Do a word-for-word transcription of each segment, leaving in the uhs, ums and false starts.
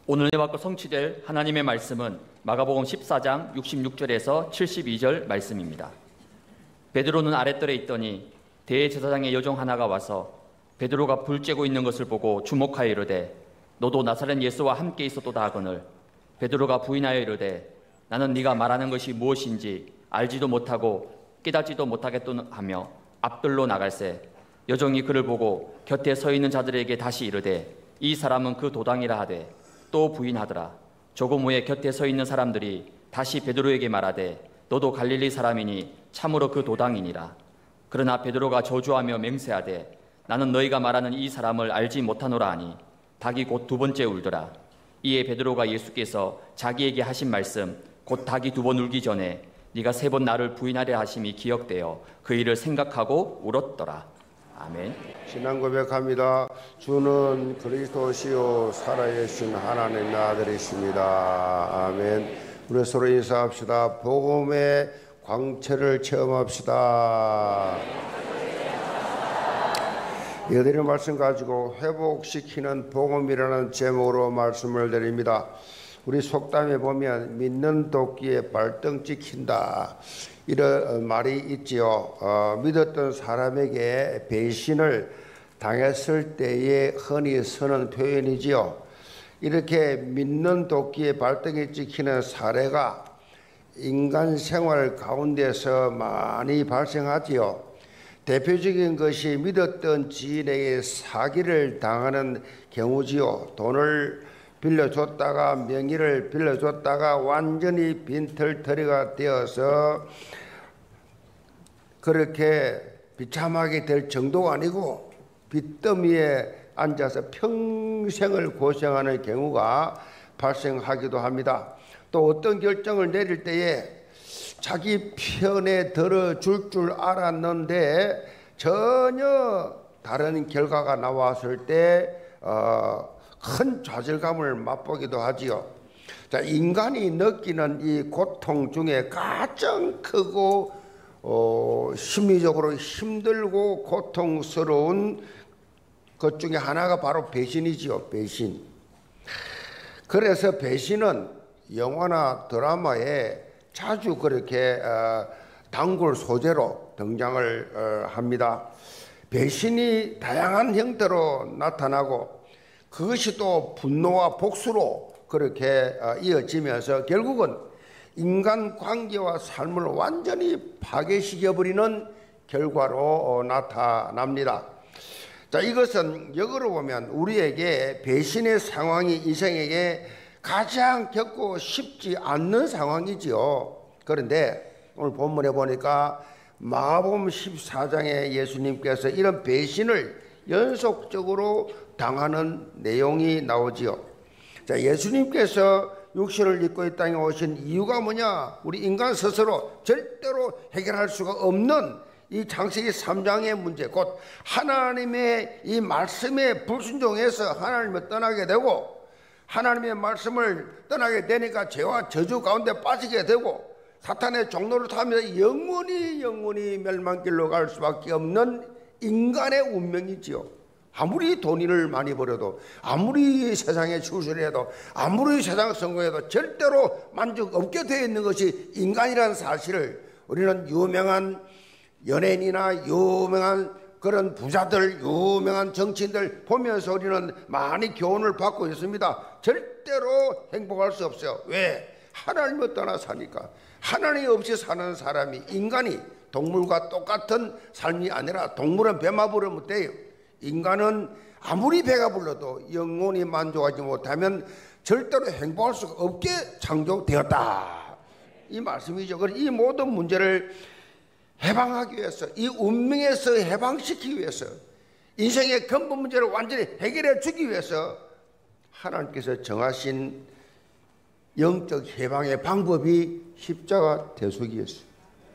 오늘 받고 성취될 하나님의 말씀은 마가복음 십사 장 육십육 절에서 칠십이 절 말씀입니다. 베드로는 아랫뜰에 있더니 대제사장의 여종 하나가 와서 베드로가 불 쬐고 있는 것을 보고 주목하여 이르되 너도 나사렛 예수와 함께 있었도다 하거늘 베드로가 부인하여 이르되 나는 네가 말하는 것이 무엇인지 알지도 못하고 깨닫지도 못하겠다 하며 앞뜰로 나갈새 여종이 그를 보고 곁에 서 있는 자들에게 다시 이르되 이 사람은 그 도당이라 하되 또 부인하더라. 조금 후에 곁에 서 있는 사람들이 다시 베드로에게 말하되 너도 갈릴리 사람이니 참으로 그 도당이니라. 그러나 베드로가 저주하며 맹세하되 나는 너희가 말하는 이 사람을 알지 못하노라 하니 닭이 곧 두 번째 울더라. 이에 베드로가 예수께서 자기에게 하신 말씀 곧 닭이 두 번 울기 전에 네가 세 번 나를 부인하려 하심이 기억되어 그 일을 생각하고 울었더라. 아멘. 신앙 고백합니다. 주는 그리스도시요 살아계신 하나님의 아들이십니다. 아멘. 우리 서로 인사합시다. 복음의 광채를 체험합시다. 이들의 말씀 가지고 회복시키는 복음이라는 제목으로 말씀을 드립니다. 우리 속담에 보면 믿는 도끼에 발등 찍힌다 이런 말이 있지요. 어, 믿었던 사람에게 배신을 당했을 때에 흔히 쓰는 표현이지요. 이렇게 믿는 도끼에 발등에 찍히는 사례가 인간 생활 가운데서 많이 발생하지요. 대표적인 것이 믿었던 지인에게 사기를 당하는 경우지요. 돈을 빌려줬다가 명의를 빌려줬다가 완전히 빈털터리가 되어서 그렇게 비참하게 될 정도가 아니고 빚더미에 앉아서 평생을 고생하는 경우가 발생하기도 합니다. 또 어떤 결정을 내릴 때에 자기 편에 들어줄 줄 알았는데 전혀 다른 결과가 나왔을 때 어, 큰 좌절감을 맛보기도 하지요. 자, 인간이 느끼는 이 고통 중에 가장 크고 어, 심리적으로 힘들고 고통스러운 것 중에 하나가 바로 배신이지요. 배신. 그래서 배신은 영화나 드라마에 자주 그렇게 어, 단골 소재로 등장을 어, 합니다. 배신이 다양한 형태로 나타나고 그것이 또 분노와 복수로 그렇게 어, 이어지면서 결국은 인간 관계와 삶을 완전히 파괴시켜버리는 결과로 어, 나타납니다. 자, 이것은 역으로 보면 우리에게 배신의 상황이 인생에게 가장 겪고 싶지 않는 상황이지요. 그런데 오늘 본문에 보니까 마가복음 십사 장에 예수님께서 이런 배신을 연속적으로 당하는 내용이 나오지요. 자, 예수님께서 육신을 입고 이 땅에 오신 이유가 뭐냐? 우리 인간 스스로 절대로 해결할 수가 없는 이 창세기 삼 장의 문제, 곧 하나님의 이 말씀에 불순종해서 하나님을 떠나게 되고 하나님의 말씀을 떠나게 되니까 죄와 저주 가운데 빠지게 되고 사탄의 종로를 타면서 영원히 영원히 멸망길로 갈 수밖에 없는 인간의 운명이지요. 아무리 돈을 많이 벌어도 아무리 세상에 출세해도 아무리 세상 성공해도 절대로 만족 없게 되어 있는 것이 인간이라는 사실을 우리는 유명한 연예인이나 유명한 그런 부자들, 유명한 정치인들 보면서 우리는 많이 교훈을 받고 있습니다. 절대로 행복할 수 없어요. 왜? 하나님을 떠나 사니까. 하나님 없이 사는 사람이, 인간이 동물과 똑같은 삶이 아니라 동물은 배만 부르면 돼요. 인간은 아무리 배가 불러도 영원히 만족하지 못하면 절대로 행복할 수가 없게 창조되었다. 이 말씀이죠. 이 모든 문제를 해방하기 위해서, 이 운명에서 해방시키기 위해서, 인생의 근본 문제를 완전히 해결해 주기 위해서 하나님께서 정하신 영적 해방의 방법이 십자가 대속이었어요.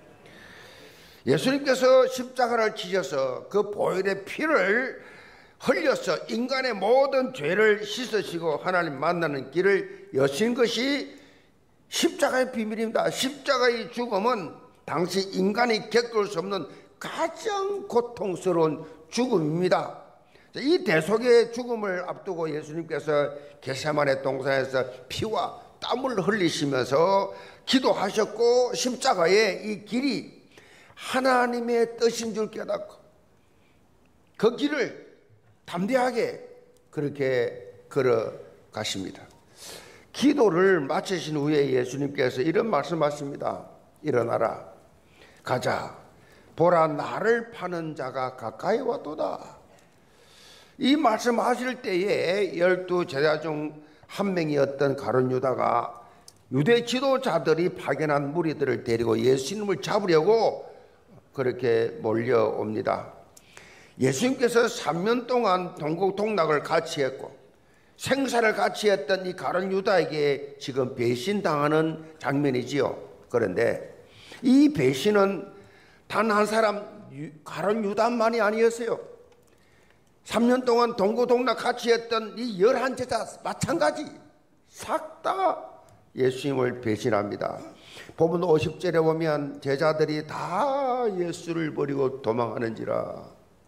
예수님께서 십자가를 지셔서 그 보혈의 피를 흘려서 인간의 모든 죄를 씻으시고 하나님 만나는 길을 여신 것이 십자가의 비밀입니다. 십자가의 죽음은 당시 인간이 겪을 수 없는 가장 고통스러운 죽음입니다. 이 대속의 죽음을 앞두고 예수님께서 겟세마네 동산에서 피와 땀을 흘리시면서 기도하셨고, 십자가의 이 길이 하나님의 뜻인 줄 깨닫고 그 길을 담대하게 그렇게 걸어가십니다. 기도를 마치신 후에 예수님께서 이런 말씀하십니다. 일어나라, 가자, 보라, 나를 파는 자가 가까이 왔도다. 이 말씀하실 때에 열두 제자 중 한 명이었던 가룟 유다가 유대 지도자들이 파견한 무리들을 데리고 예수님을 잡으려고 그렇게 몰려옵니다. 예수님께서 삼 년 동안 동국동락을 같이 했고 생사를 같이 했던 이 가룟 유다에게 지금 배신당하는 장면이지요. 그런데 이 배신은 단 한 사람 가룟 유다만이 아니었어요. 삼 년 동안 동고동락 같이 했던 이 열한 제자 마찬가지 싹 다 예수님을 배신합니다. 본문 오십 절에 보면 제자들이 다 예수를 버리고 도망하는지라.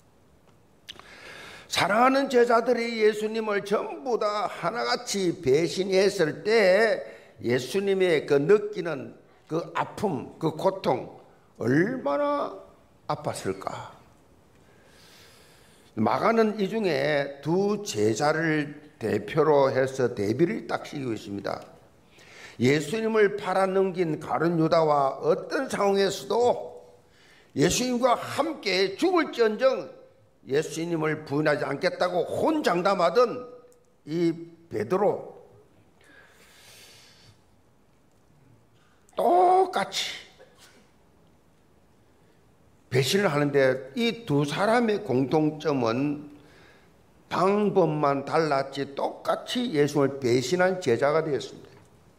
사랑하는 제자들이 예수님을 전부 다 하나같이 배신했을 때 예수님의 그 느끼는 그 아픔, 그 고통 얼마나 아팠을까. 마가는 이 중에 두 제자를 대표로 해서 대비를 딱 시키고 있습니다. 예수님을 팔아넘긴 가룟 유다와 어떤 상황에서도 예수님과 함께 죽을지언정 예수님을 부인하지 않겠다고 혼장담하던 이 베드로, 똑같이 배신을 하는데 이 두 사람의 공통점은 방법만 달랐지 똑같이 예수님을 배신한 제자가 되었습니다.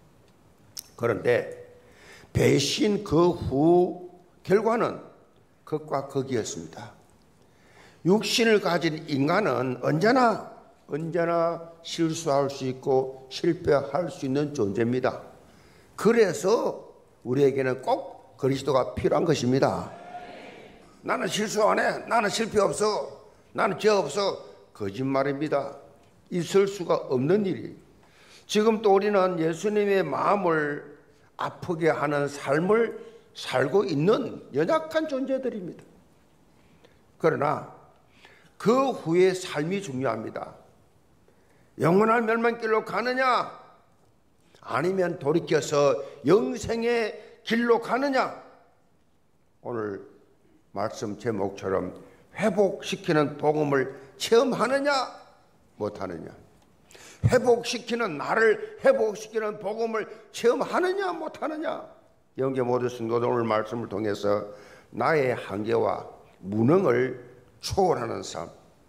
그런데 배신 그 후 결과는 극과 극이었습니다. 육신을 가진 인간은 언제나 언제나 실수할 수 있고 실패할 수 있는 존재입니다. 그래서 우리에게는 꼭 그리스도가 필요한 것입니다. 나는 실수 안 해, 나는 실패 없어, 나는 죄 없어, 거짓말입니다. 있을 수가 없는 일이. 지금 또 우리는 예수님의 마음을 아프게 하는 삶을 살고 있는 연약한 존재들입니다. 그러나 그 후의 삶이 중요합니다. 영원한 멸망길로 가느냐 아니면 돌이켜서 영생의 길로 가느냐. 오늘 말씀 제목처럼 회복시키는 복음을 체험하느냐 못하느냐, 회복시키는 나를 회복시키는 복음을 체험하느냐 못하느냐. 영계 모든 성도들 오늘 말씀을 통해서 나의 한계와 무능을 초월하는 삶,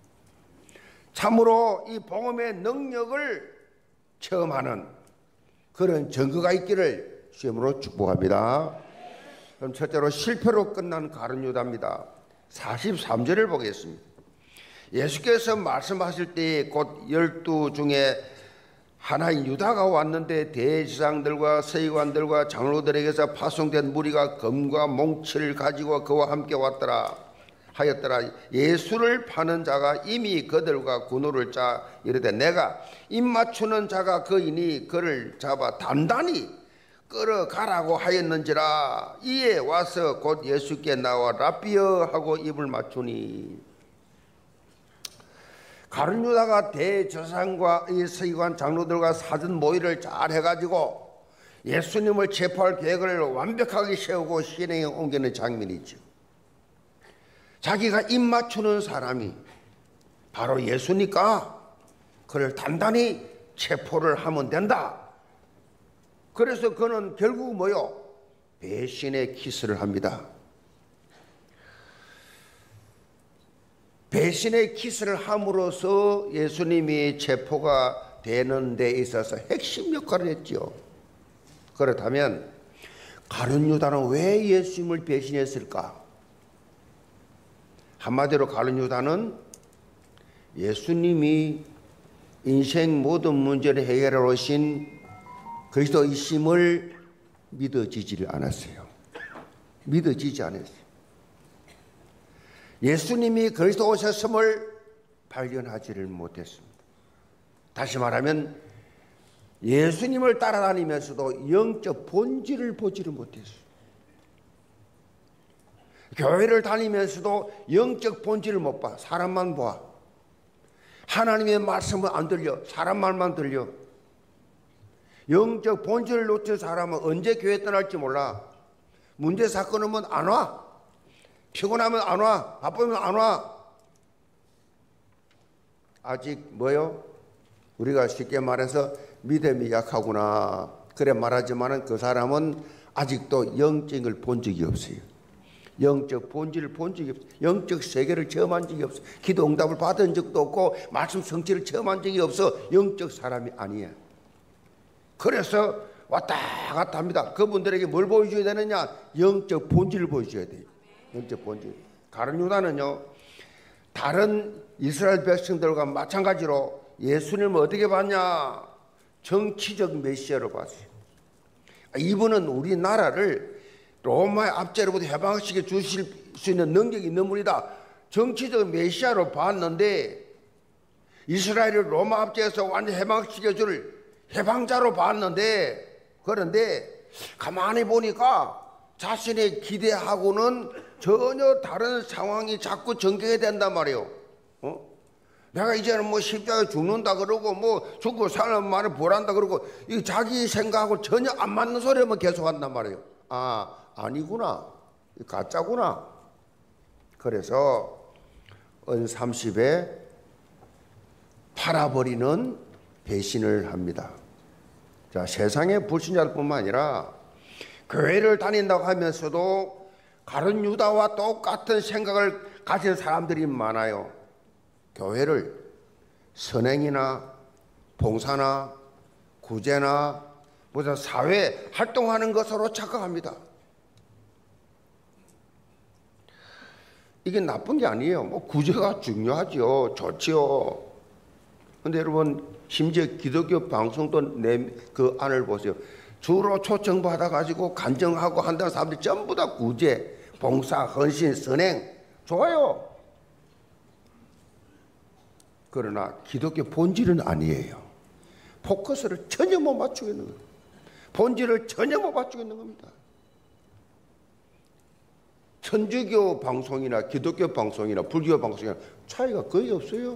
참으로 이 복음의 능력을 체험하는 그런 증거가 있기를 주님으로 축복합니다. 그럼 첫째로 실패로 끝난 가룟 유다입니다. 사십삼 절을 보겠습니다. 예수께서 말씀하실 때 곧 열두 중에 하나인 유다가 왔는데 대제사장들과 서기관들과 장로들에게서 파송된 무리가 검과 몽치를 가지고 그와 함께 왔더라 하였더라. 예수를 파는 자가 이미 그들과 군우를 짜 이르되 내가 입 맞추는 자가 그이니 그를 잡아 단단히 끌어가라고 하였는지라. 이에 와서 곧 예수께 나와 라비어 하고 입을 맞추니. 가룟 유다가 대제사장과 이 서기관 장로들과 사전 모의를 잘 해가지고 예수님을 체포할 계획을 완벽하게 세우고 실행에 옮기는 장면이죠. 자기가 입 맞추는 사람이 바로 예수니까 그를 단단히 체포를 하면 된다. 그래서 그는 결국 뭐요? 배신의 키스를 합니다. 배신의 키스를 함으로써 예수님이 체포가 되는 데 있어서 핵심 역할을 했지요. 그렇다면 가룟 유다는 왜 예수님을 배신했을까? 한마디로 가룟 유다는 예수님이 인생 모든 문제를 해결해 오신 그리스도이심을 믿어지지를 않았어요. 믿어지지 않았어요. 예수님이 그리스도 오셨음을 발견하지를 못했습니다. 다시 말하면 예수님을 따라다니면서도 영적 본질을 보지를 못했어요. 교회를 다니면서도 영적 본질을 못 봐. 사람만 봐. 하나님의 말씀은 안 들려. 사람 말만 들려. 영적 본질을 놓친 사람은 언제 교회 떠날지 몰라. 문제 사건 오면 안 와. 피곤하면 안 와. 바쁘면 안 와. 아직 뭐요? 우리가 쉽게 말해서 믿음이 약하구나 그래 말하지만은 그 사람은 아직도 영적을 본 적이 없어요. 영적 본질을 본 적이 없어요. 영적 세계를 체험한 적이 없어요. 기도 응답을 받은 적도 없고 말씀 성취를 체험한 적이 없어. 영적 사람이 아니에요. 그래서 왔다 갔다 합니다. 그분들에게 뭘 보여줘야 되느냐? 영적 본질을 보여줘야 돼요. 영적 본질. 가룟 유다는요, 다른 이스라엘 백성들과 마찬가지로 예수님을 어떻게 봤냐? 정치적 메시아로 봤어요. 이분은 우리나라를 로마의 압제로부터 해방시켜 주실 수 있는 능력이 있는 분이다. 정치적 메시아로 봤는데 이스라엘을 로마 압제에서 완전히 해방시켜 줄 해방자로 봤는데, 그런데 가만히 보니까 자신의 기대하고는 전혀 다른 상황이 자꾸 전개가 된단 말이에요. 어? 내가 이제는 뭐 십자가에 죽는다 그러고 뭐 죽고 사는 말을 보란다 그러고 이 자기 생각하고 전혀 안 맞는 소리만 계속 한단 말이에요. 아, 아니구나. 가짜구나. 그래서 은 삼십에 팔아버리는 배신을 합니다. 자, 세상의 불신자들뿐만 아니라 교회를 다닌다고 하면서도 가룟 유다와 똑같은 생각을 가진 사람들이 많아요. 교회를 선행이나 봉사나 구제나 무슨 사회 활동하는 것으로 착각합니다. 이게 나쁜 게 아니에요. 뭐 구제가 중요하죠. 좋지요. 근데 여러분, 심지어 기독교 방송도 내 그 안을 보세요. 주로 초청받아 가지고 간증하고 한다는 사람들이 전부 다 구제, 봉사, 헌신, 선행 좋아요. 그러나 기독교 본질은 아니에요. 포커스를 전혀 못 맞추고 있는 거예요. 본질을 전혀 못 맞추고 있는 겁니다. 천주교 방송이나 기독교 방송이나 불교 방송이나 차이가 거의 없어요.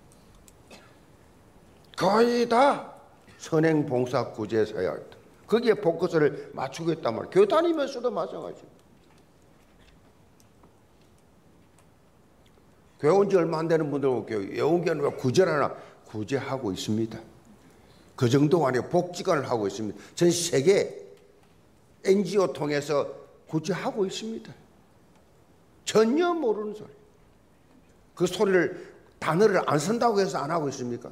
거의 다 선행, 봉사, 구제, 사역 거기에 포커스를 맞추고 있단 말이에요. 교회 다니면서도 마찬가지예요. 교회 온 지 얼마 안 되는 분들 교회 예원교회는 왜 구제를 하나? 구제하고 있습니다. 그 정도가 아니고 복지관을 하고 있습니다. 전 세계 엔지오 통해서 구제하고 있습니다. 전혀 모르는 소리. 그 소리를 단어를 안 쓴다고 해서 안 하고 있습니까?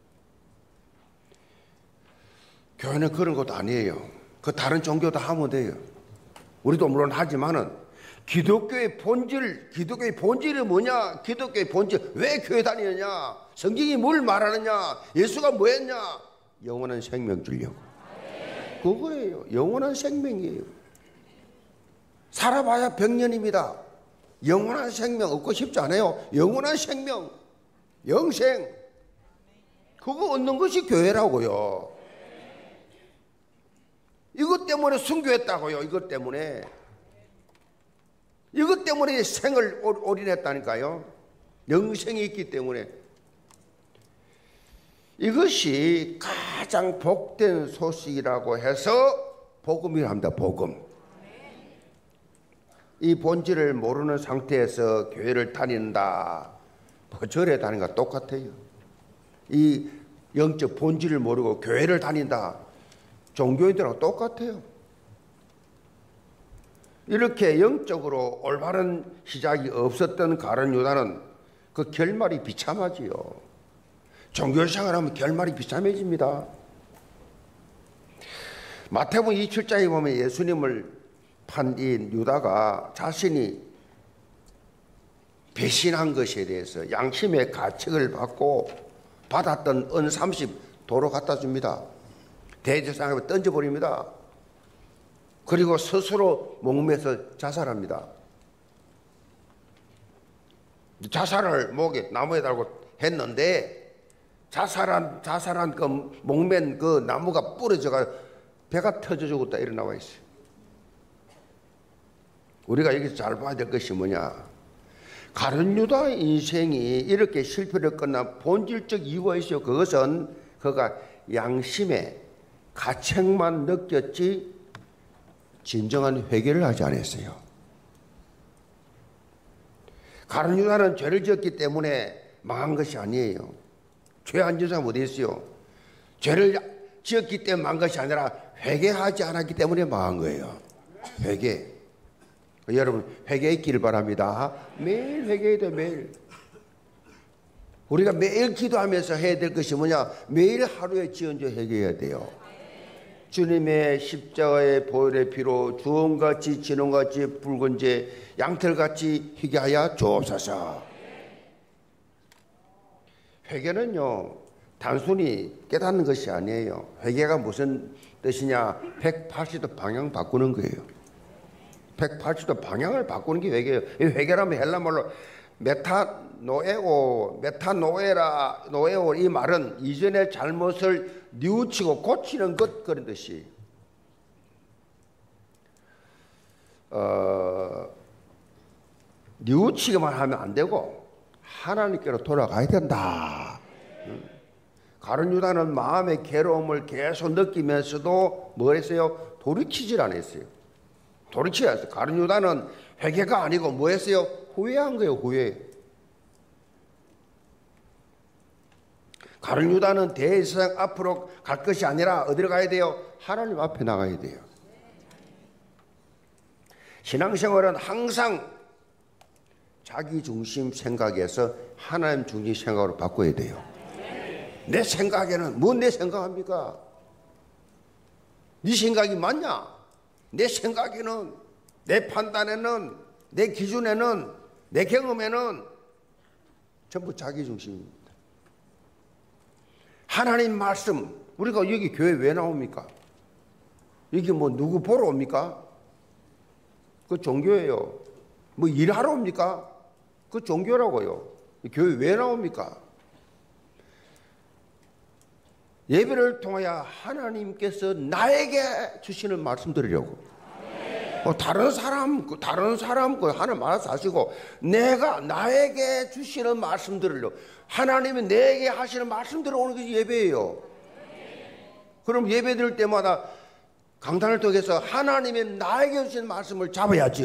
교회는 그런 것도 아니에요. 그 다른 종교도 하면 돼요. 우리도 물론 하지만은 기독교의 본질, 기독교의 본질이 뭐냐? 기독교의 본질, 왜 교회 다니느냐? 성경이 뭘 말하느냐? 예수가 뭐 했냐? 영원한 생명 주려고. 그거예요. 영원한 생명이에요. 살아봐야 백 년입니다. 영원한 생명 얻고 싶지 않아요? 영원한 생명, 영생. 그거 얻는 것이 교회라고요. 이것 때문에 순교했다고요. 이것 때문에. 이것 때문에 생을 올인했다니까요. 영생이 있기 때문에. 이것이 가장 복된 소식이라고 해서 복음이라 합니다. 복음. 이 본질을 모르는 상태에서 교회를 다닌다, 뭐 절에 다니는 거 똑같아요. 이 영적 본질을 모르고 교회를 다닌다, 종교인들하고 똑같아요. 이렇게 영적으로 올바른 시작이 없었던 가룟 유다는 그 결말이 비참하지요. 종교생활하면 결말이 비참해집니다. 마태복음 이십칠 장에 보면 예수님을 판 이 유다가 자신이 배신한 것에 대해서 양심의 가책을 받고 받았던 은 삼십 도로 갖다 줍니다. 대제사장에 던져버립니다. 그리고 스스로 목매서 자살합니다. 자살을 목에 나무에 달고 했는데 자살한 자살한 그 목맨 그 나무가 부러져가 배가 터져 죽었다 이래 나와 있어요. 우리가 여기서 잘 봐야 될 것이 뭐냐? 가룟 유다 인생이 이렇게 실패를 끝난 본질적 이유가 있어요. 그것은 그가 양심의 가책만 느꼈지 진정한 회개를 하지 않았어요. 가룟 유다는 죄를 지었기 때문에 망한 것이 아니에요. 죄 안 지은 사람 어디 있어요? 죄를 지었기 때문에 망한 것이 아니라 회개하지 않았기 때문에 망한 거예요. 회개. 여러분 회개했기를 바랍니다. 매일 회개해야 돼. 매일. 우리가 매일 기도하면서 해야 될 것이 뭐냐? 매일 하루에 지은죄 회개해야 돼요. 주님의 십자가의 보혈의 피로 주홍같이 진홍같이 붉은 죄 양털같이 희게 하여 주옵소서. 회개는요 단순히 깨닫는 것이 아니에요. 회개가 무슨 뜻이냐? 백팔십 도 방향 바꾸는 거예요. 백팔십 도 방향을 바꾸는 게 회개예요. 이 회개라면 헬라말로 메타노에오, 메타노에라, 노에오 이 말은 이전의 잘못을 뉘우치고 고치는 것 그런 뜻이. 어, 뉘우치기만 하면 안 되고 하나님께로 돌아가야 된다. 가룟 유다는 마음의 괴로움을 계속 느끼면서도 뭐 했어요? 돌이키질 않았어요. 돌이키지 않았어요. 가룟 유다는 회개가 아니고 뭐 했어요? 후회한 거예요. 후회. 가룟 유다는 대세상 앞으로 갈 것이 아니라 어디로 가야 돼요? 하나님 앞에 나가야 돼요. 신앙생활은 항상 자기 중심 생각에서 하나님 중심 생각으로 바꿔야 돼요. 내 생각에는 뭐 내 생각합니까? 네 생각이 맞냐? 내 생각에는, 내 판단에는, 내 기준에는, 내 경험에는 전부 자기 중심입니다. 하나님 말씀, 우리가 여기 교회 왜 나옵니까? 여기 뭐 누구 보러 옵니까? 그 종교예요. 뭐 일하러 옵니까? 그 종교라고요. 교회 왜 나옵니까? 예배를 통하여 하나님께서 나에게 주시는 말씀 드리려고. 어, 다른 사람, 다른 사람, 그 하나님 알아서 하시고, 내가 나에게 주시는 말씀 들으려고. 하나님이 내게 하시는 말씀 들어오는 것이 예배예요. 그럼 예배 드릴 때마다 강단을 통해서 하나님이 나에게 주시는 말씀을 잡아야지요.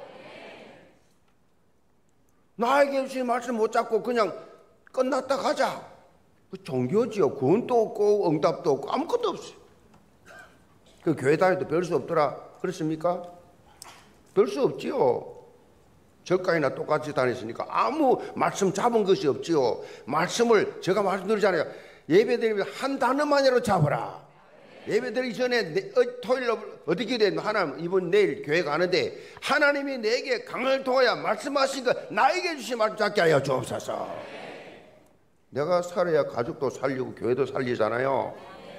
나에게 주시는 말씀 못 잡고 그냥 끝났다 가자. 그 종교지요. 구원도 없고 응답도 없고 아무것도 없어요. 그 교회 다녀도 별 수 없더라. 그렇습니까? 별 수 없지요. 절간이나 똑같이 다녔으니까 아무 말씀 잡은 것이 없지요. 말씀을 제가 말씀드리잖아요. 예배드리면 한 단어만이라도 잡아라. 예배드리기 전에 내, 어, 토요일 어떻게 돼? 하나님 이번 내일 교회 가는데 하나님이 내게 강을 통하여 말씀하신 것 나에게 주신 말씀 잡게 하여 주옵소서. 내가 살아야 가족도 살리고 교회도 살리잖아요.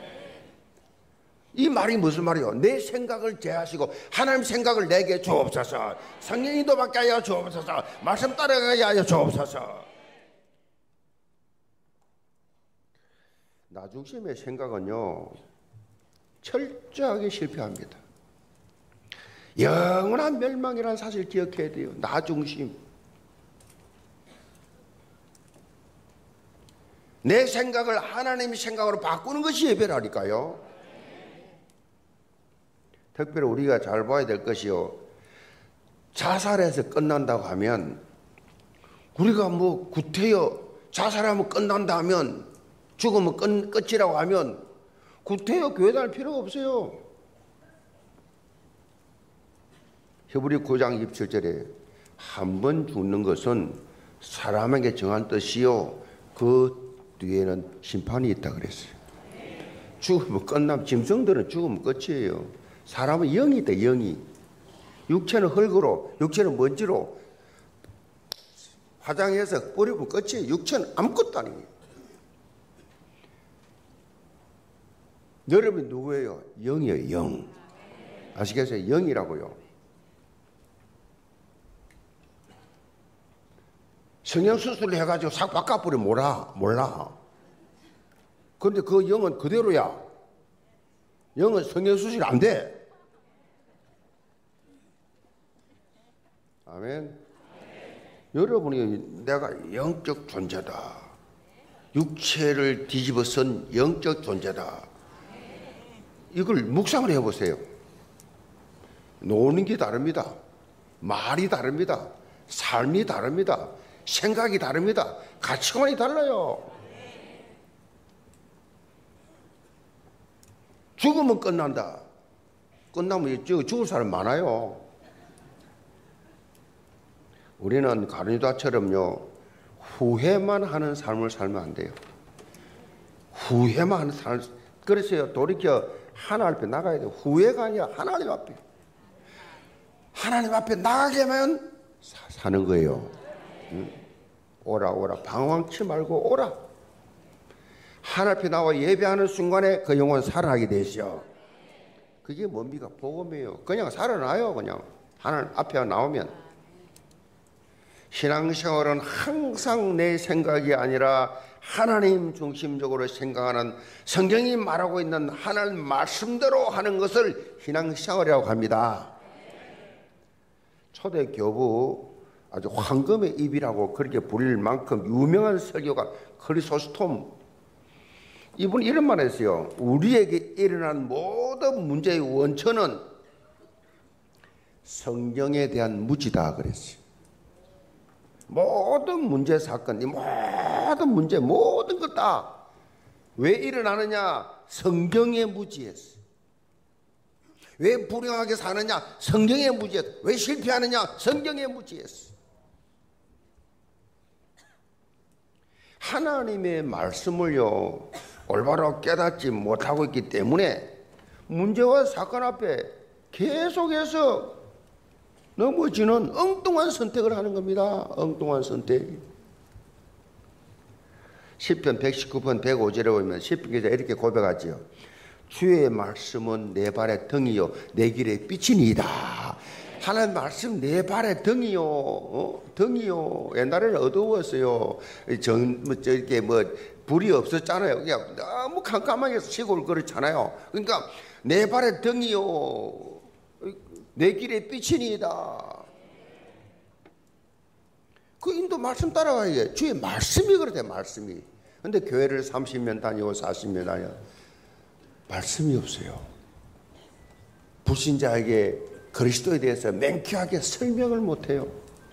이 말이 무슨 말이요? 내 생각을 제하시고 하나님 생각을 내게 주옵소서. 성령 인도받게 하여 주옵소서. 말씀 따라가게 하여 주옵소서. 나 중심의 생각은요 철저하게 실패합니다. 영원한 멸망이라는 사실 기억해야 돼요. 나 중심. 내 생각을 하나님의 생각으로 바꾸는 것이 예배라니까요. 특별히 우리가 잘 봐야 될 것이요. 자살해서 끝난다고 하면 우리가 뭐 구태여 자살하면 끝난다 하면 죽으면 끝, 끝이라고 하면 구태여 교회 다닐 필요가 없어요. 히브리 구 장 이십칠 절에 한 번 죽는 것은 사람에게 정한 뜻이요 그 뒤에는 심판이 있다 그랬어요. 죽으면 끝나면 짐승들은 죽으면 끝이에요. 사람은 영이 있다. 영이. 육체는 흙으로 육체는 먼지로 화장해서 뿌리면 끝이에요. 육체는 아무것도 아니에요. 여러분이 누구예요? 영이에요. 영. 아시겠어요? 영이라고요. 성형수술을 해가지고 싹 바꿔버려 몰라 몰라. 그런데 그 영은 그대로야. 영은 성형수술이 안 돼. 아멘. 아멘. 여러분이 내가 영적 존재다. 육체를 뒤집어선 영적 존재다. 이걸 묵상을 해보세요. 노는 게 다릅니다. 말이 다릅니다. 삶이 다릅니다. 생각이 다릅니다. 가치관이 달라요. 죽으면 끝난다. 끝나면 죽을 사람 많아요. 우리는 가룟유다처럼요, 후회만 하는 삶을 살면 안 돼요. 후회만 하는 삶. 그래서 돌이켜 하나님 앞에 나가야 돼요. 후회가 아니라 하나님 앞에. 하나님 앞에 나가게만 사는 거예요. 응? 오라 오라 방황치 말고 오라. 하나님 앞에 나와 예배하는 순간에 그 영혼 살아나게 되죠. 그게 뭡니까? 복음이에요. 그냥 살아나요. 그냥 하나님 앞에 나오면. 신앙생활은 항상 내 생각이 아니라 하나님 중심적으로 생각하는, 성경이 말하고 있는 하나님 말씀대로 하는 것을 신앙생활이라고 합니다. 초대 교부 아주 황금의 입이라고 그렇게 불릴 만큼 유명한 설교가 크리소스톰, 이분이 이런 말 했어요. 우리에게 일어난 모든 문제의 원천은 성경에 대한 무지다 그랬어요. 모든 문제 사건, 이 모든 문제, 모든 것 다 왜 일어나느냐? 성경의 무지에서. 왜 불행하게 사느냐? 성경의 무지에서. 왜 실패하느냐? 성경의 무지에서. 하나님의 말씀을요, 올바로 깨닫지 못하고 있기 때문에 문제와 사건 앞에 계속해서 넘어지는 엉뚱한 선택을 하는 겁니다. 엉뚱한 선택. 시편 백십구 편 백오 절에 보면 시편 기자 이렇게 고백하지요. 주의 말씀은 내 발의 등이요 내 길의 빛이니이다. 하나님 말씀 내 발의 등이요, 어? 등이요. 옛날에는 어두웠어요. 정, 뭐, 이렇게 뭐, 불이 없었잖아요. 그냥 너무 깜깜하게 시골 그렇잖아요. 그러니까 내 발의 등이요 내 길의 빛이니이다. 그 인도 말씀 따라가야 돼. 주의 말씀이 그렇대, 말씀이. 근데 교회를 삼십 년 다니고 사십 년 다녀 말씀이 없어요. 불신자에게 그리스도에 대해서 맹쾌하게 설명을 못해요.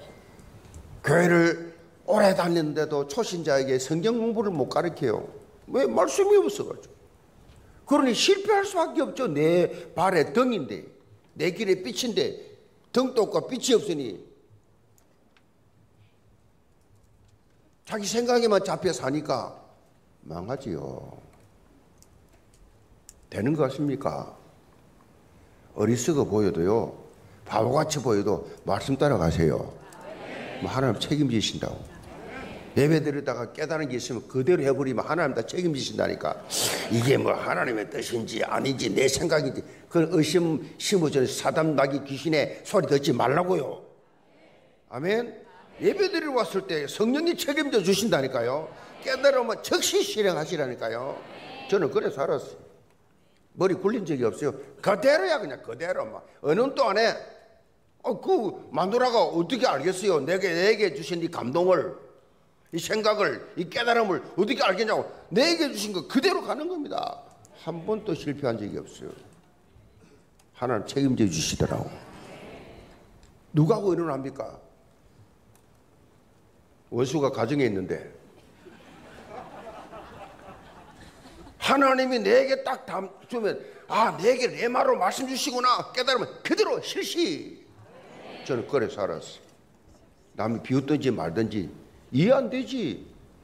교회를 오래 다녔는데도 초신자에게 성경 공부를 못 가르쳐요. 왜? 말씀이 없어가지고. 그러니 실패할 수밖에 없죠. 내 발의 등인데, 내 길의 빛인데 등도 없고 빛이 없으니 자기 생각에만 잡혀 사니까 망하지요. 되는 것 같습니까? 어리석어 보여도요, 바보같이 보여도 말씀 따라가세요. 뭐 하나님 책임지신다고. 예배 드리다가 깨달은 게 있으면 그대로 해버리면 하나님 다 책임지신다니까. 이게 뭐 하나님의 뜻인지 아닌지 내 생각인지 그런 의심 심어주는 사단 나기 귀신의 소리 듣지 말라고요. 아멘. 예배 드리러 왔을 때 성령이 책임져 주신다니까요. 깨달으면 즉시 실행하시라니까요. 저는 그래 살았어요. 머리 굴린 적이 없어요. 그대로야, 그냥 그대로. 막 어느 또 안 해. 어, 그 마누라가 어떻게 알겠어요? 내게 내게 주신 이 감동을, 이 생각을, 이 깨달음을 어떻게 알겠냐고. 내게 주신 거 그대로 가는 겁니다. 한 번도 실패한 적이 없어요. 하나님 책임져 주시더라고. 누가 하고 일어납니까? 원수가 가정에 있는데 하나님이 내게 딱 주면, 아, 내게 내 말로 말씀 주시구나 깨달으면 그대로 실시. 저는 그래 살았어. 남이 비웃든지 말든지 이해 안 되지.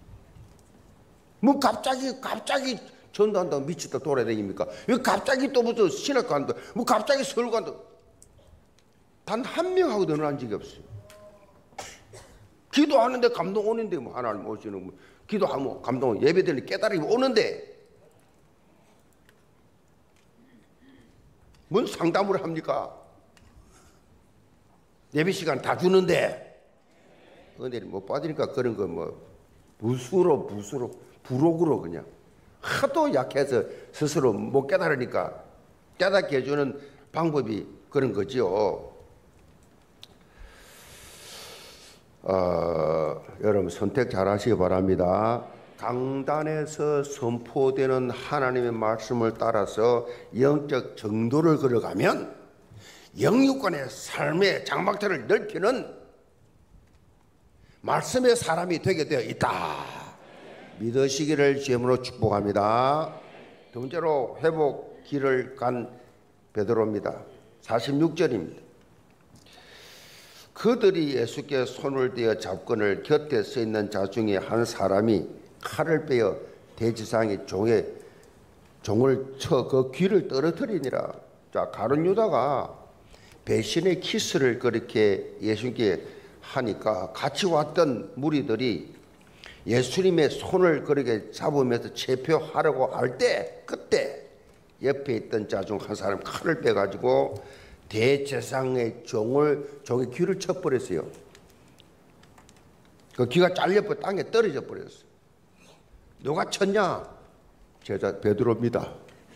뭐 갑자기 갑자기 전도한다고 미쳤다 돌아다닙니까? 왜 갑자기 또 무슨 신학 간다, 뭐 갑자기 서울 간다. 단 한 명하고 늘어난 적이 없어요. 기도하는데 감동 오는데 뭐 하나님 오시는 뭐 기도하면 감동, 예배드리는 깨달음이 오는데 뭔 상담을 합니까? 예배 시간 다 주는데 은혜를 못 받으니까 그런 거 뭐 부수로 부수로 부록으로 그냥 하도 약해서 스스로 못 깨달으니까 깨닫게 해주는 방법이 그런 거지요. 어, 여러분 선택 잘 하시기 바랍니다. 강단에서 선포되는 하나님의 말씀을 따라서 영적 정도를 걸어가면 영육간의 삶의 장막터를 넓히는 말씀의 사람이 되게 되어 있다. 믿으시기를 주님으로 축복합니다. 두 번째로 회복 길을 간 베드로입니다. 사십육 절입니다. 그들이 예수께 손을 대어 잡건을 곁에 서 있는 자 중에 한 사람이 칼을 빼어 대지상의 종의 종을 쳐 그 귀를 떨어뜨리니라. 자, 가룟 유다가 배신의 키스를 그렇게 예수님께 하니까 같이 왔던 무리들이 예수님의 손을 그렇게 잡으면서 체표하려고 할 때 그때 옆에 있던 자 중 한 사람 칼을 빼가지고 대제사장의 종을 종의 귀를 쳐버렸어요. 그 귀가 잘려버 땅에 떨어져 버렸어요. 누가 쳤냐? 제자 베드로입니다.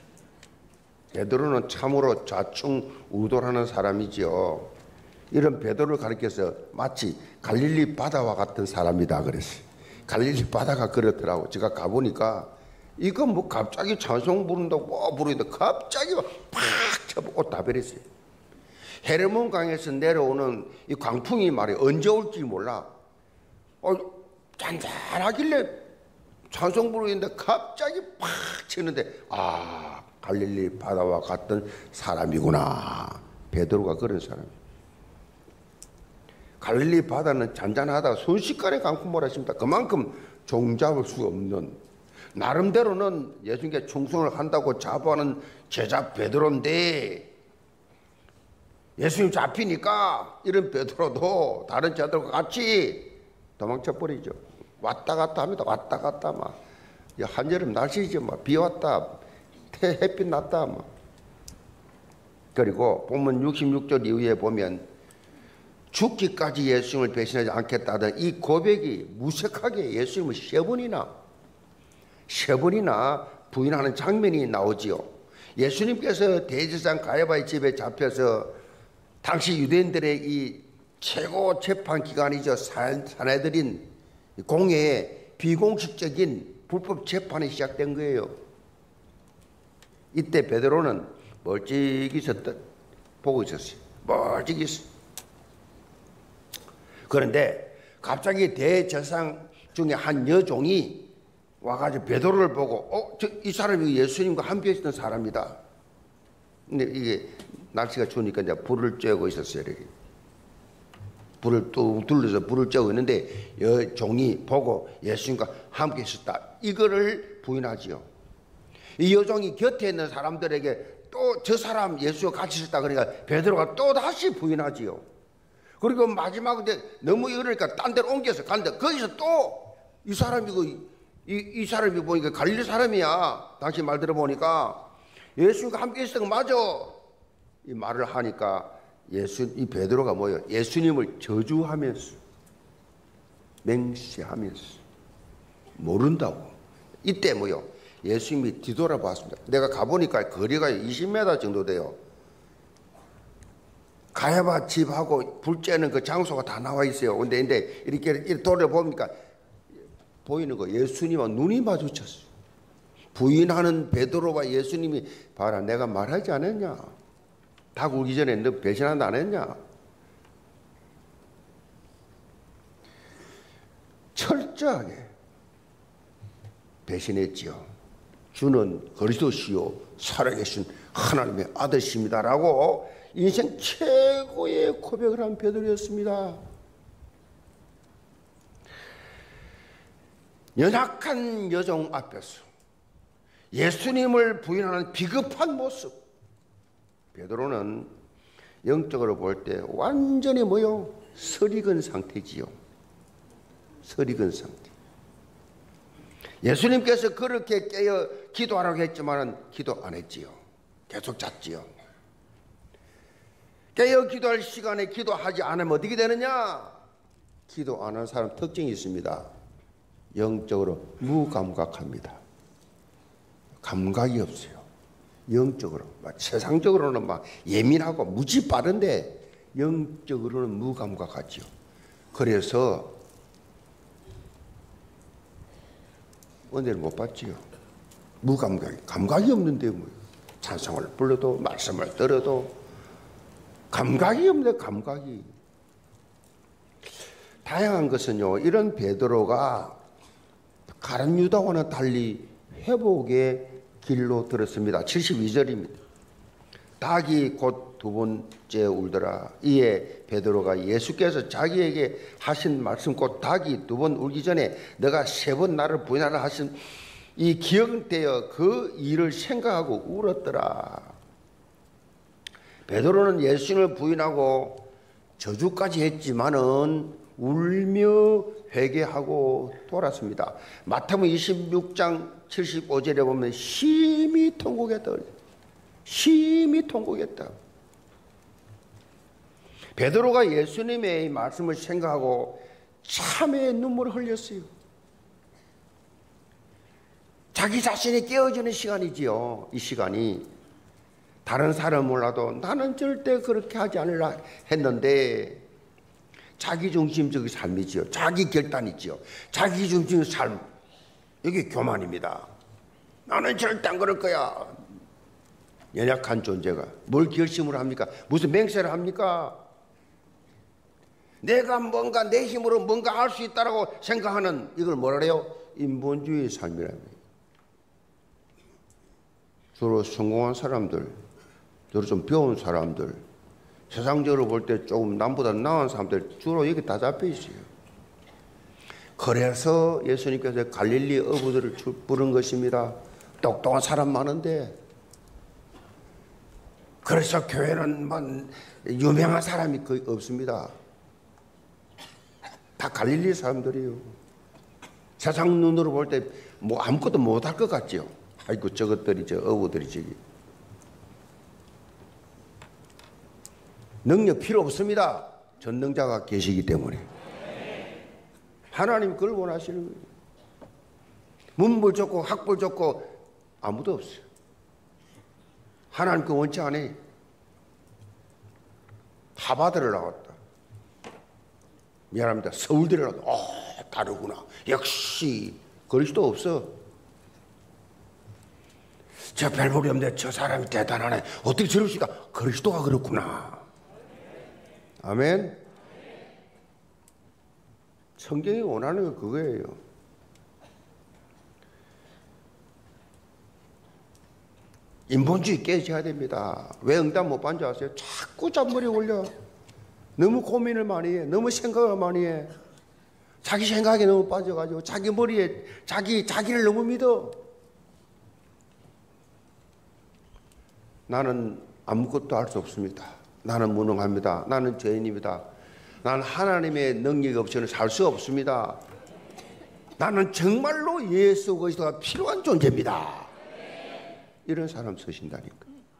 베드로는 참으로 좌충우돌하는 사람이지요. 이런 베드로를 가리켜서 마치 갈릴리 바다와 같은 사람이다 그랬어요. 갈릴리 바다가 그렇더라고. 제가 가보니까 이거 뭐 갑자기 찬송 부른다고 뭐 부르는데 갑자기 팍 쳐보고 옷 다 버렸어요. 헤르몬 강에서 내려오는 이 광풍이 말이야 언제 올지 몰라. 어, 잔잔하길래 찬송 부르는데 갑자기 팍 치는데 아 갈릴리 바다와 같은 사람이구나. 베드로가 그런 사람이에요. 갈릴리 바다는 잔잔하다가 순식간에 강풍 몰아칩니다. 그만큼 종잡을 수 없는 나름대로는 예수님께 충성을 한다고 자부하는 제자 베드로인데 예수님 잡히니까 이런 베드로도 다른 자들과 같이 도망쳐 버리죠. 왔다 갔다 합니다. 왔다 갔다 막 한여름 날씨죠. 막 비 왔다 햇빛 났다 막. 그리고 본문 육십육 절 이후에 보면 죽기까지 예수님을 배신하지 않겠다던 이 고백이 무색하게 예수님을 세 번이나 세 번이나 부인하는 장면이 나오지요. 예수님께서 대제사장 가야바의 집에 잡혀서 당시 유대인들의 이 최고 재판 기관이죠. 사내들인 공회의 비공식적인 불법 재판이 시작된 거예요. 이때 베드로는 멀찍이 섰던 보고 있었어요. 멀찍이 있었어요. 그런데 갑자기 대제사장 중에 한 여종이 와가지고 베드로를 보고 어, 저, 이 사람이 예수님과 함께 있었던 사람이다. 근데 이게 날씨가 추우니까 이제 불을 쬐고 있었어요. 이렇게. 불을 뚝 둘러서 불을 쬐고 있는데 여종이 보고 예수님과 함께 있었다. 이거를 부인하지요. 이 여종이 곁에 있는 사람들에게 또 저 사람 예수와 같이 있었다 그러니까 베드로가 또 다시 부인하지요. 그리고 마지막에 너무 이러니까 딴 데로 옮겨서 갔는데 거기서 또 이 사람이고 이, 이 사람이 보니까 갈릴리 사람이야. 당시 말 들어보니까 예수님과 함께 있었던 거 맞아. 이 말을 하니까 예수 이 베드로가 뭐예요? 예수님을 저주하면서 맹세하면서 모른다고. 이때 뭐요? 예수님이 뒤돌아봤습니다. 내가 가보니까 거리가 이십 미터 정도 돼요. 가야바 집하고 불 쬐는 그 장소가 다 나와 있어요. 근데, 근데 이렇게, 이렇게 돌아보니까 보이는 거 예수님과 눈이 마주쳤어요. 부인하는 베드로와 예수님이 봐라 내가 말하지 않았냐. 닭 울기 전에 너 배신한다 안 했냐. 철저하게 배신했지요. 주는 그리스도시요 살아계신 하나님의 아들이십니다라고 인생 최고의 고백을 한 베드로였습니다. 연약한 여종 앞에서 예수님을 부인하는 비겁한 모습. 베드로는 영적으로 볼 때 완전히 뭐요? 설익은 상태지요. 설익은 상태. 예수님께서 그렇게 깨어 기도하라고 했지만은 기도 안 했지요. 계속 잤지요. 깨어 기도할 시간에 기도하지 않으면 어떻게 되느냐? 기도 안 하는 사람 특징이 있습니다. 영적으로 무감각합니다. 감각이 없어요. 영적으로 막 세상적으로는 막 예민하고 무지 빠른데 영적으로는 무감각하죠. 그래서 은혜를 못 받지요. 무감각이 감각이 없는데 뭐 찬송을 불러도 말씀을 들어도 감각이 없는데 감각이. 다양한 것은요, 이런 베드로가 가룟 유다와는 달리 회복의 길로 들었습니다. 칠십이 절입니다. 닭이 곧 두 번째 울더라. 이에 베드로가 예수께서 자기에게 하신 말씀, 곧 닭이 두 번 울기 전에 너가 세 번 나를 부인하라 하신 이 기억되어 그 일을 생각하고 울었더라. 베드로는 예수님을 부인하고 저주까지 했지만은 울며 회개하고 돌았습니다. 마태복음 이십육 장 칠십오 절에 보면 심히 통곡했다. 심히 통곡했다. 베드로가 예수님의 말씀을 생각하고 참의 눈물을 흘렸어요. 자기 자신이 깨어지는 시간이지요. 이 시간이. 다른 사람 몰라도 나는 절대 그렇게 하지 않으려 했는데 자기중심적인 삶이지요. 자기 결단이지요. 자기중심의 삶. 이게 교만입니다. 나는 절대 안 그럴 거야. 연약한 존재가 뭘 결심을 합니까? 무슨 맹세를 합니까? 내가 뭔가 내 힘으로 뭔가 할 수 있다라고 생각하는 이걸 뭐라 해요? 인본주의 삶이랍니다. 주로 성공한 사람들, 주로 좀 배운 사람들, 세상적으로 볼 때 조금 남보다 나은 사람들 주로 여기 다 잡혀 있어요. 그래서 예수님께서 갈릴리 어부들을 부른 것입니다. 똑똑한 사람 많은데. 그래서 교회는 뭐 유명한 사람이 거의 없습니다. 다 갈릴리 사람들이에요. 세상 눈으로 볼 때 뭐 아무것도 못할 것 같죠. 아이고 저것들이 저 어부들이 저기. 능력 필요 없습니다. 전능자가 계시기 때문에. 하나님 그걸 원하시는 거예요. 문벌 좋고 학벌 좋고 아무도 없어요. 하나님 그 원치 않아요. 하버드를 나왔다. 미안합니다. 서울대를 나왔다. 어, 다르구나. 역시 그리스도 없어. 저 별볼이 없는데 저 사람이 대단하네. 어떻게 저럴 수 있다. 그리스도가 그렇구나. 아멘. 성경이 원하는 건 그거예요. 인본주의 깨져야 됩니다. 왜 응답 못 받는 줄 아세요? 자꾸 잔머리 올려. 너무 고민을 많이 해. 너무 생각을 많이 해. 자기 생각에 너무 빠져가지고 자기 머리에 자기, 자기를 너무 믿어. 나는 아무것도 할 수 없습니다. 나는 무능합니다. 나는 죄인입니다. 나는 하나님의 능력이 없이는 살 수 없습니다. 나는 정말로 예수 그리스도가 필요한 존재입니다. 이런 사람 쓰신다니까.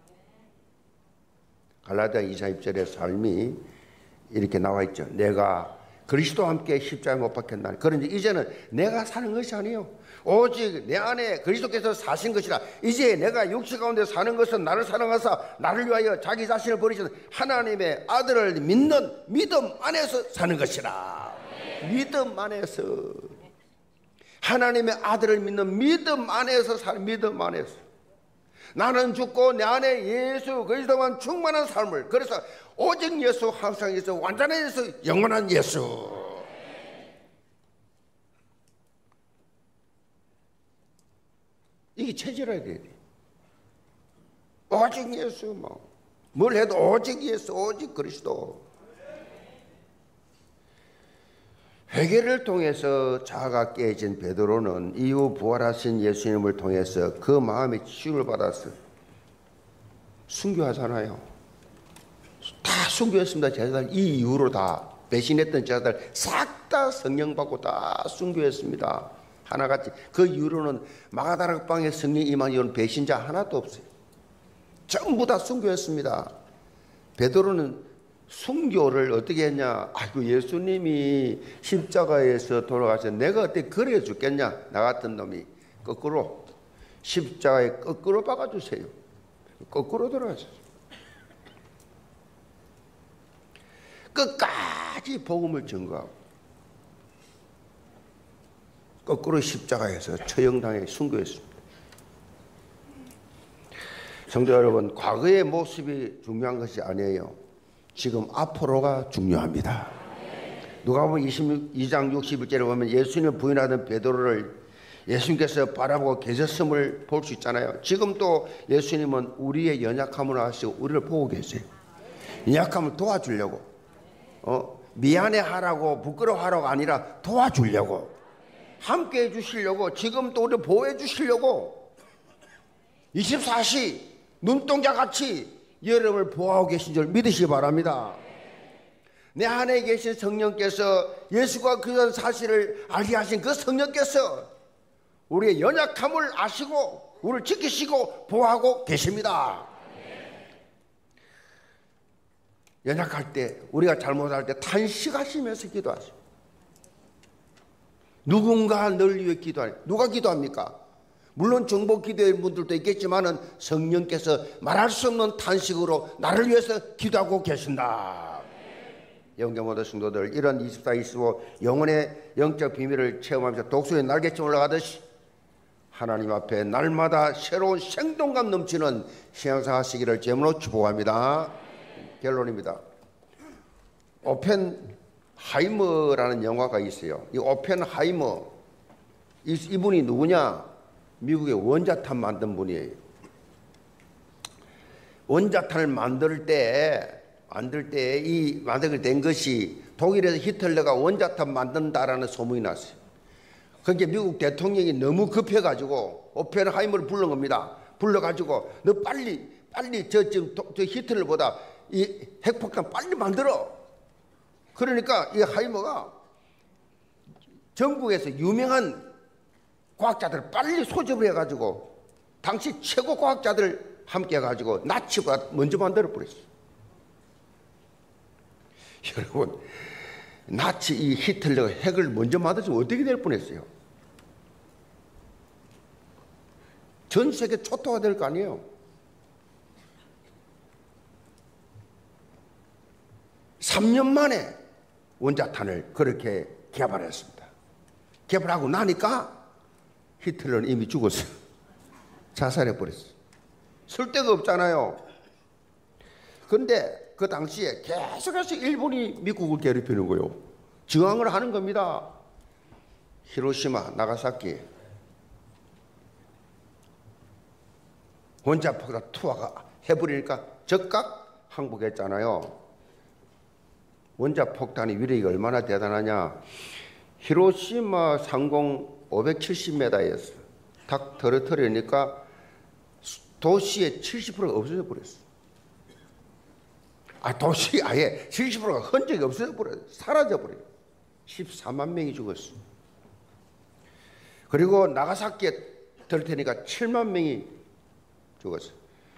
갈라디아 이 장 십 절의 삶이 이렇게 나와 있죠. 내가 그리스도와 함께 십자가에 못 박혔나니. 그런데 이제는 내가 사는 것이 아니요 오직 내 안에 그리스도께서 사신 것이라. 이제 내가 육체 가운데 사는 것은 나를 사랑하사 나를 위하여 자기 자신을 버리신 하나님의 아들을 믿는 믿음 안에서 사는 것이라. 네. 믿음 안에서. 하나님의 아들을 믿는 믿음 안에서 사는 믿음 안에서. 나는 죽고 내 안에 예수 그리스도만 충만한 삶을. 그래서 오직 예수, 항상 예수, 완전한 예수, 영원한 예수. 이게 체질해야 돼. 오직 예수, 뭐. 뭘 해도 오직 예수, 오직 그리스도. 회개를 통해서 자아가 깨진 베드로는 이후 부활하신 예수님을 통해서 그 마음의 치유를 받았어요. 순교하잖아요. 다 순교했습니다. 제자들 이 이후로 다 배신했던 제자들 싹 다 성령 받고 다 순교했습니다. 하나같이. 그 이후로는 마가다락방에 성령 임한 이후는 배신자 하나도 없어요. 전부 다 순교했습니다. 베드로는 순교를 어떻게 했냐? 아이고, 예수님이 십자가에서 돌아가서 내가 어떻게 그래 죽겠냐? 나 같은 놈이 거꾸로 십자가에 거꾸로 박아주세요. 거꾸로 돌아가셨어요. 끝까지 복음을 증거하고 거꾸로 십자가에서 처형당해 순교했습니다. 성도 여러분, 과거의 모습이 중요한 것이 아니에요. 지금 앞으로가 중요합니다. 누가복음 이십이 장 육십일 절에 보면 예수님을 부인하던 베드로를 예수님께서 바라보고 계셨음을 볼 수 있잖아요. 지금 또 예수님은 우리의 연약함을 아시고 우리를 보고 계세요. 연약함을 도와주려고, 어? 미안해하라고 부끄러워하라고 아니라 도와주려고, 함께 해주시려고, 지금 또 우리를 보호해 주시려고 이십사 시 눈동자같이 여러분을 보호하고 계신 줄 믿으시기 바랍니다. 내 안에 계신 성령께서, 예수가 그 사실을 알게 하신 그 성령께서 우리의 연약함을 아시고 우리를 지키시고 보호하고 계십니다. 연약할 때, 우리가 잘못할 때 탄식하시면서 기도하세요. 누군가 널 위해 기도하니, 누가 기도합니까? 물론 정복 기도의 분들도 있겠지만은 성령께서 말할 수 없는 탄식으로 나를 위해서 기도하고 계신다. 영계모든 성도들, 이런 이십사, 이십오 영혼의 영적 비밀을 체험하면서 독수리의 날개쯤 올라가듯이 하나님 앞에 날마다 새로운 생동감 넘치는 신앙생활 하시기를 제물로 축복합니다. 결론입니다. 오펜하이머라는 영화가 있어요. 이 오펜하이머, 이분이 누구냐? 미국의 원자탄 만든 분이에요. 원자탄을 만들 때, 만들 때 이 만들게 된 것이 독일에서 히틀러가 원자탄 만든다라는 소문이 났어요. 그게 미국 대통령이 너무 급해가지고 오펜하이머를 불른 겁니다. 불러가지고 너 빨리 빨리 저 지금 저 히틀러보다 이 핵폭탄 빨리 만들어. 그러니까 이 하이머가 전국에서 유명한 과학자들 빨리 소집을 해가지고 당시 최고 과학자들 함께 해가지고 나치보다 먼저 만들어 버렸어요. 여러분, 나치 이 히틀러가 핵을 먼저 만들었으면 어떻게 될 뻔했어요? 전 세계 초토화 될 거 아니에요. 삼 년 만에 원자탄을 그렇게 개발했습니다. 개발하고 나니까 히틀러는 이미 죽었어요. 자살해버렸어요. 쓸 데가 없잖아요. 그런데 그 당시에 계속해서 일본이 미국을 괴롭히는 거예요. 저항을 하는 겁니다. 히로시마, 나가사키 원자폭탄 투하가 해버리니까 즉각 항복했잖아요. 원자폭탄의 위력이 얼마나 대단하냐. 히로시마 상공 오백칠십 미터였어. 탁 떨어뜨리니까 도시의 칠십 퍼센트가 없어져 버렸어. 아, 도시 아예 칠십 퍼센트가 흔적이 없어져 버렸어. 사라져 버려요. 십사만 명이 죽었어. 그리고 나가사키에 떨어뜨리니까 칠만 명이 죽었어.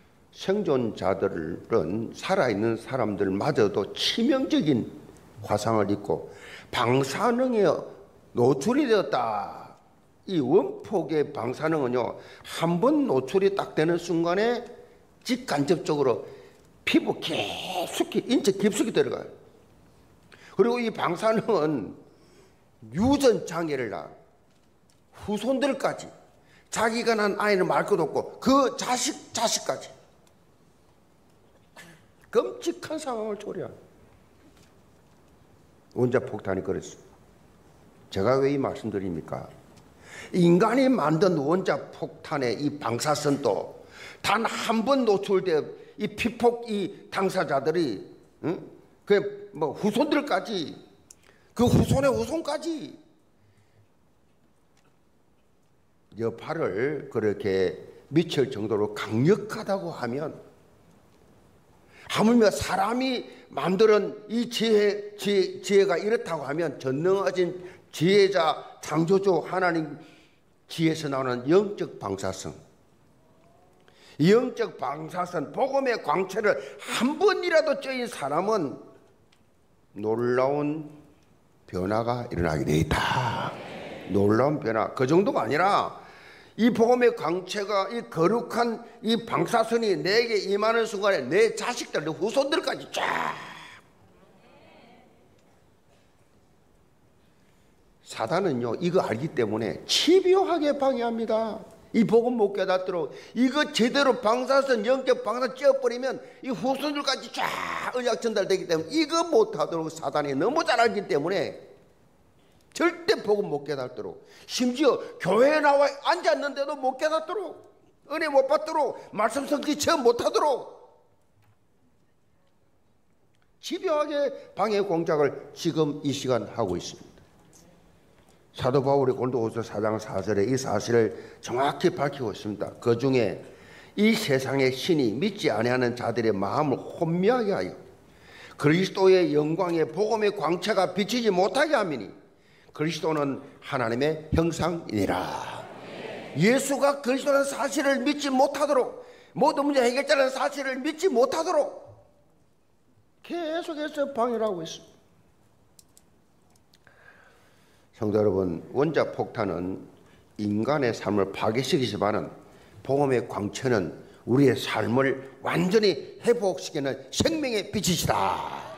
생존자들은 살아있는 사람들마저도 치명적인 화상을 입고 방사능에 노출이 되었다. 이 원폭의 방사능은요, 한 번 노출이 딱 되는 순간에 직간접적으로 피부 깊숙이, 인체 깊숙이 들어가요. 그리고 이 방사능은 유전 장애를 낳아 후손들까지, 자기가 난 아이는 말 것도 없고 그 자식 자식까지 끔찍한 상황을 초래한 원자폭탄이 그랬습니다. 제가 왜 이 말씀드립니까? 인간이 만든 원자폭탄의 이 방사선도 단 한 번 노출돼 이 피폭 이 당사자들이, 응? 그 뭐 후손들까지, 그 후손의 후손까지 여파를 그렇게 미칠 정도로 강력하다고 하면, 하물며 사람이 만드는 이 지혜, 지혜, 지혜가 이렇다고 하면 전능하신 지혜자 창조주 하나님 지혜에서 나오는 영적 방사선, 영적 방사선 복음의 광채를 한 번이라도 쬐인 사람은 놀라운 변화가 일어나게 되어 있다. 놀라운 변화. 그 정도가 아니라 이 복음의 광채가 이 거룩한 이 방사선이 내게 임하는 순간에 내 자식들, 내 후손들까지 쫙. 사단은요 이거 알기 때문에 집요하게 방해합니다. 이 복음 못 깨닫도록 이거 제대로 방사선 영적 방사선 찌어버리면 이 후손들까지 쫙 언약 전달되기 때문에 이거 못하도록 사단이 너무 잘 알기 때문에 절대 복음 못 깨닫도록, 심지어 교회에 나와 앉았는데도 못 깨닫도록, 은혜 못 받도록, 말씀 성취 체험 못하도록 집요하게 방해 공작을 지금 이 시간 하고 있습니다. 사도 바울이 고린도후서 사 장 사 절에 이 사실을 정확히 밝히고 있습니다. 그 중에 이 세상의 신이 믿지 아니하는 자들의 마음을 혼미하게 하여 그리스도의 영광의 복음의 광채가 비치지 못하게 하미니 그리스도는 하나님의 형상이니라. 예수가 그리스도라는 사실을 믿지 못하도록, 모든 문제 해결자라는 사실을 믿지 못하도록 계속해서 방해를 하고 있습니다. 성도 여러분, 원자 폭탄은 인간의 삶을 파괴시키지만은 복음의 광채는 우리의 삶을 완전히 회복시키는 생명의 빛이시다.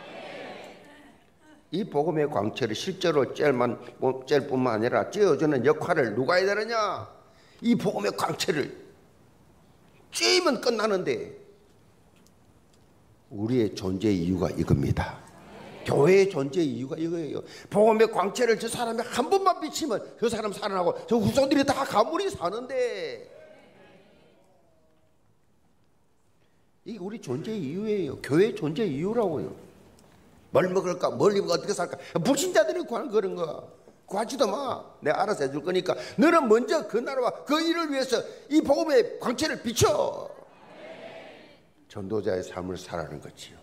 이 복음의 광채를 실제로 쬐만, 쬐 뿐만 아니라 쬐어주는 역할을 누가 해야 되느냐? 이 복음의 광채를 쬐면 끝나는데 우리의 존재 이유가 이겁니다. 교회의 존재 이유가 이거예요. 복음의 광채를 저 사람이 한 번만 비치면 그 사람 살아나고 저 후손들이 다 가문이 사는데 이게 우리 존재 이유예요. 교회의 존재 이유라고요. 뭘 먹을까? 뭘 입을까? 어떻게 살까? 불신자들이 구하는 그런 거 구하지도 마. 내가 알아서 해줄 거니까 너는 먼저 그 나라와 그 일을 위해서 이 복음의 광채를 비춰. 전도자의 삶을 살아가는 거지요.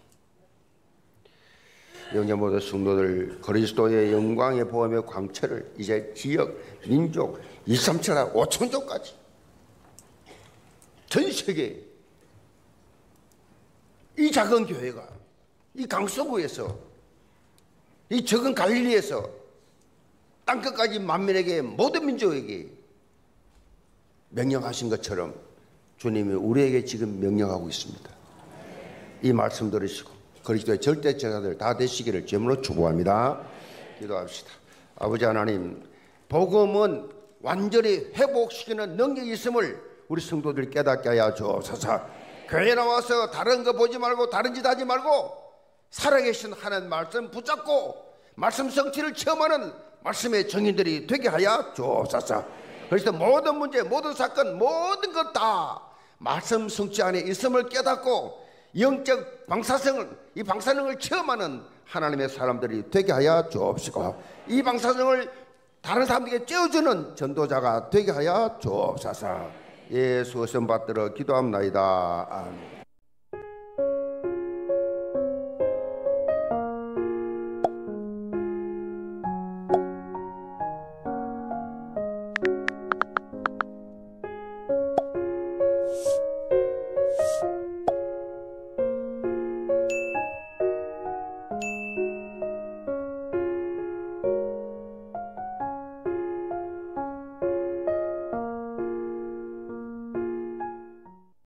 영계 모든 성도들 그리스도의 영광의 복음의 광채를 이제 지역, 민족, 이삼천하 오천족까지 전 세계 이 작은 교회가 이 강서구에서 이 적은 갈릴리에서 땅끝까지 만민에게 모든 민족에게 명령하신 것처럼 주님이 우리에게 지금 명령하고 있습니다. 이 말씀 들으시고 그리스도의 절대 제자들 다 되시기를 주님으로 축복합니다. 기도합시다. 아버지 하나님, 복음은 완전히 회복시키는 능력이 있음을 우리 성도들 깨닫게 하여 주옵소서. 교회 나와서 다른 거 보지 말고 다른 짓 하지 말고 살아계신 하나님 말씀 붙잡고 말씀 성취를 체험하는 말씀의 증인들이 되게 하여 주옵소서. 그래서 모든 문제, 모든 사건, 모든 것 다 말씀 성취 안에 있음을 깨닫고 영적 방사성을, 이 방사능을 체험하는 하나님의 사람들이 되게 하여 주옵시고 이 방사능을 다른 사람들에게 쬐어주는 전도자가 되게 하여 주옵소서. 예수 선 받들어 기도합나이다. 아멘.